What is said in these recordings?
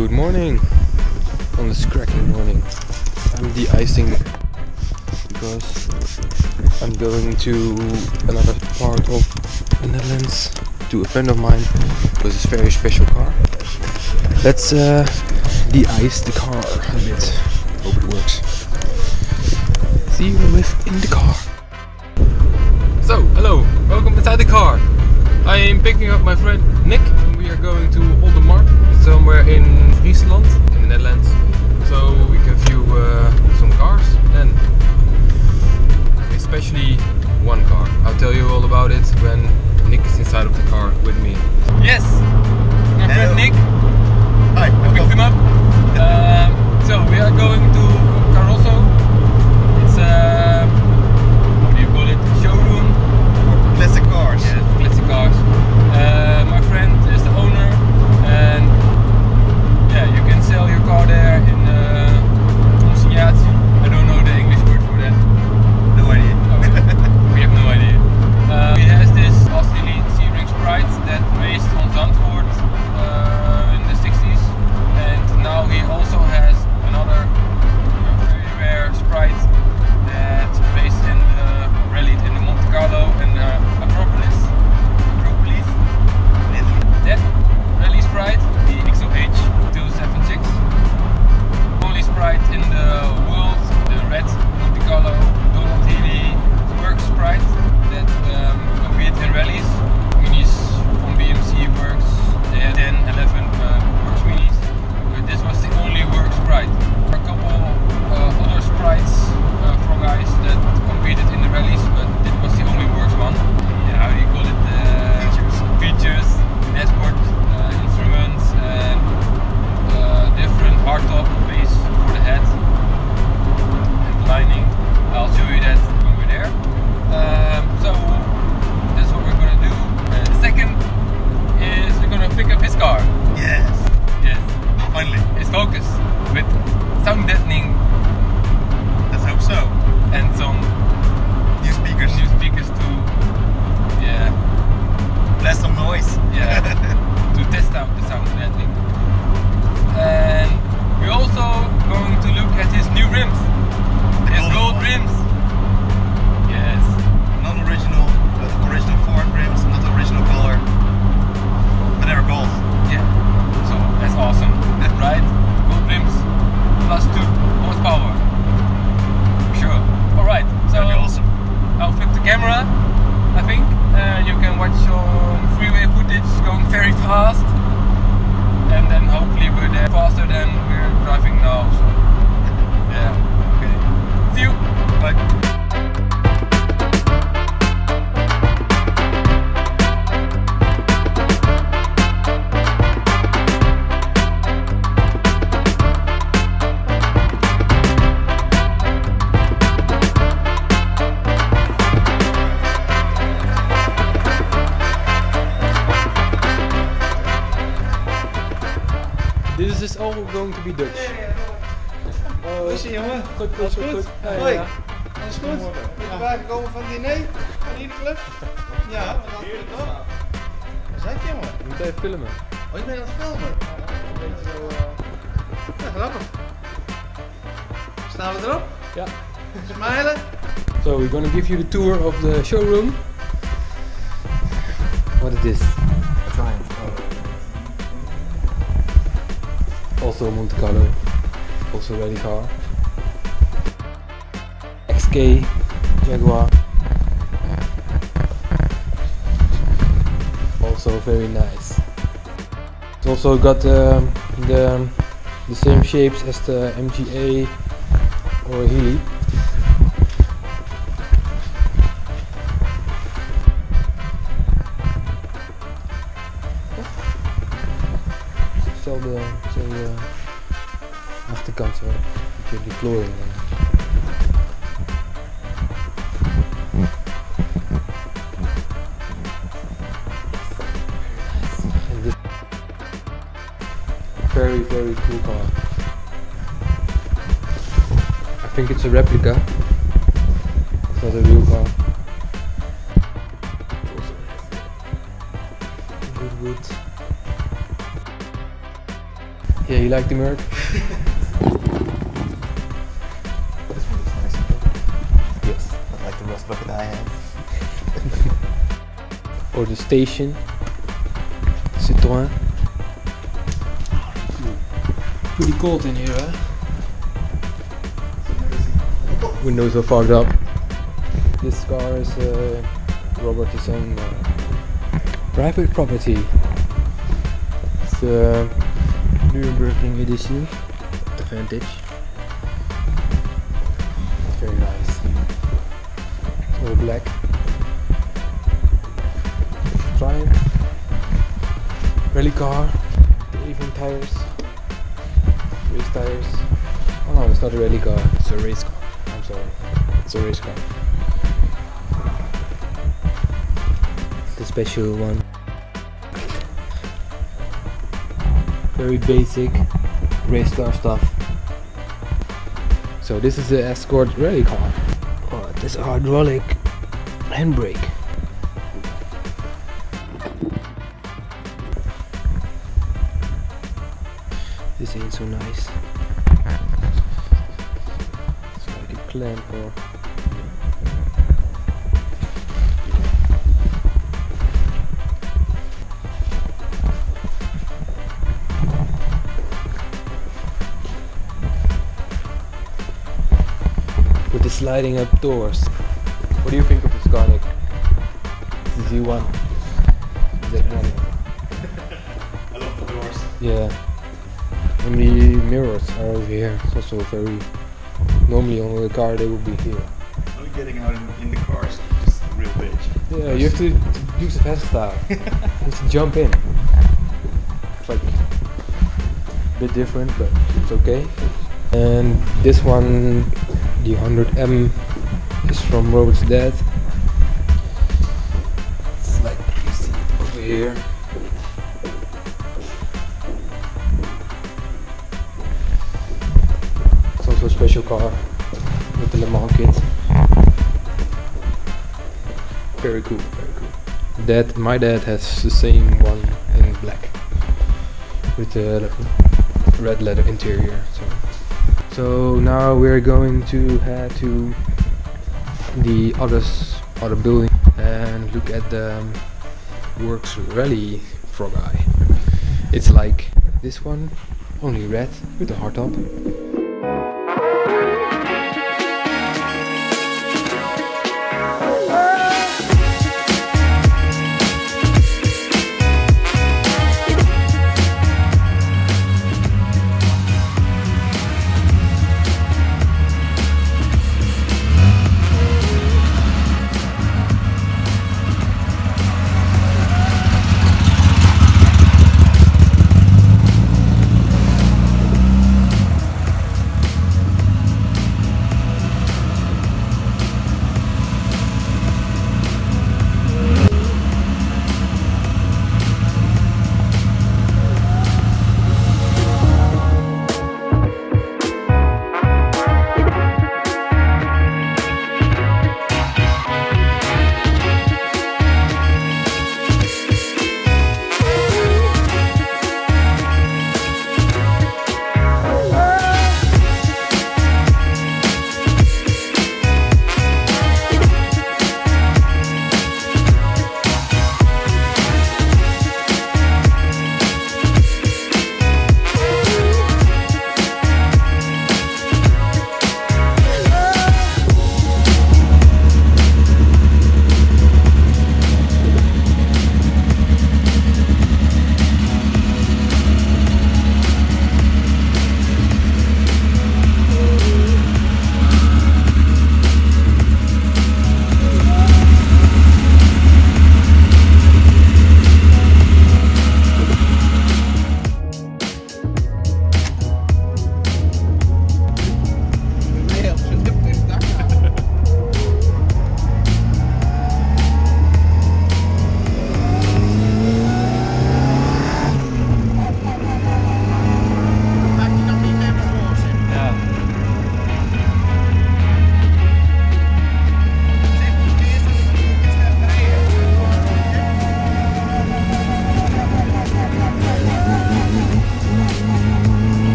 Good morning on this cracking morning. I'm de-icing because I'm going to another part of the Netherlands to a friend of mine with this very special car. Let's de-ice the car a bit. Hope it works. See you in the car. So, hello, welcome inside the car. I am picking up my friend Nick. We are going to Oldermark, somewhere in Friesland, in the Netherlands. So we can view some cars and especially one car. I'll tell you all about it when Nick is inside of the car with me. Yes, my friend Nick. Hi, I picked him up. So we are going to Carrosso. It's what do you call it? Showroom. Classic cars. Yeah, classic cars. My friend is the owner, and yeah, you can sell your car there in consignatie. I don't know the English word for that. No idea. We have no idea. He has this Austin Healey Sprite that raced on Zandvoort in the 60s, and now he also has another very rare Sprite that raced in the rallied in the Monte Carlo and Acropolis. That rally Sprite, the XOH 276. Only Sprite in the world, the red Monte Carlo Donald Healey Works Sprite that competed in rallies. Minis from BMC Works, they had 10, 11 Works Minis, but this was the only Works Sprite. There are a couple other Sprites from guys that competed in the rallies, but it was the only Works one. Yeah, how do you call it? Features, dashboard, instruments, and different hardtop base for the head and lining. I'll show you that when we're there. So that's what we're gonna do. The second is we're gonna pick up his car. Yes. Yes. Finally. His Focus with sound deadening. Let's hope so. And some New speakers. new speakers to Blast some noise. yeah to test out the sound deadening. And we're also going to look at his new rims. His gold rims. Yes. Not original, but original Ford rims, not original color. But they're gold. Yeah. So that's awesome. Right? Gold rims plus 2 horsepower. For sure. Alright, so That'd be awesome. I'll flip the camera, I think. You can watch some freeway footage going very fast. And then hopefully we're there faster than we're driving now. So yeah. Okay. See you. Bye. This is all going to be Dutch. Hoe is ie, jongen? Goed. Hoi. Alles goed? Ben je bijgekomen van het diner? Van iedere club? Ja, wat had je toch? Waar zat je, jongen? Je moet even filmen. Oh, je bent aan het filmen? Een beetje zo... Ja, grappig. Staan we erop? Ja. Smilen? So we're gonna give you the tour of the showroom. What is this? Triumph. Also Monte Carlo, also rally car. XK Jaguar, also very nice. It's also got the same shapes as the MGA or Healey. Stel de achterkant zo, dat je die kleuren. And this very cool car. I think it's a replica. It's not a real car. Good wood. Yeah, you like the Merc? This one looks nice. Yes. Not like the rust bucket I have. Or the Station. Citroën. Pretty cold in here, huh? Windows are fogged up. This car is Robert's own private property. It's a Nürburgring edition, the Vantage. Very nice. It's all black. Triumph. Rally car. Even tires. Race tires. Oh no, it's not a rally car, it's a race car. I'm sorry. It's a race car. It's the special one. Very basic race car stuff. So this is the Escort rally car. Oh, this hydraulic handbrake. This ain't so nice. It's like a clamp or with the sliding up doors. What do you think of this car, Nick? It's the Z1. Z1. I love the doors. Yeah. And the mirrors are over here. It's also very... Normally on the car they would be here. Only getting out in the cars is a real bitch. Yeah, you have to use the fast style. Just jump in. It's like a bit different, but it's okay. And this one, the 100M, is from Robert's dad. It's like you see it over here. It's also a special car with the Le Mans kit. Very cool, very cool. My dad has the same one in black with the red leather interior. So now we're going to head to the other building and look at the Works Rally Frog Eye. It's like this one, only red with a hard top.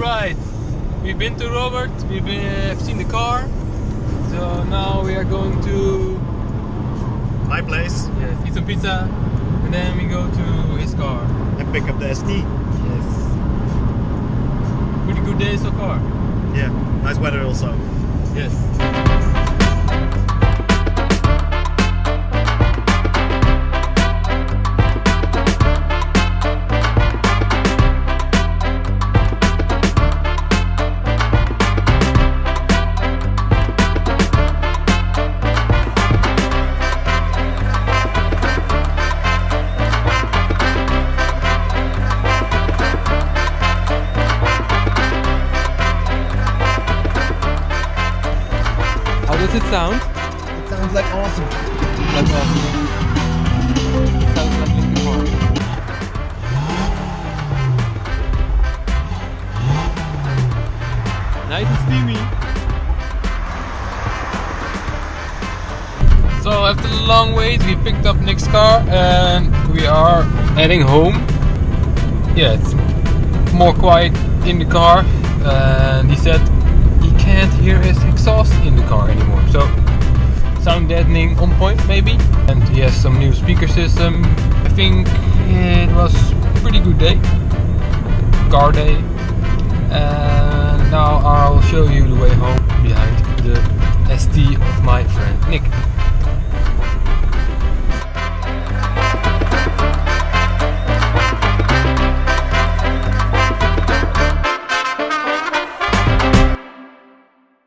Sprite. We've been to Robert, we've seen the car. So now we are going to My place. eat some pizza and then we go to his car. And pick up the ST. Yes. Pretty good day so far. Yeah, nice weather also. Yes. How does it sound? It sounds like awesome. Like awesome. Sounds like Linkin Park. Nice and steamy. So after the long wait, we picked up Nick's car and we are heading home. Yeah, it's more quiet in the car, and he said he can't hear his exhaust in the car anymore. So sound deadening on point maybe, and he has some new speaker system. I think it was a pretty good day, car day, and now I'll show you the way home behind the ST of my friend Nick.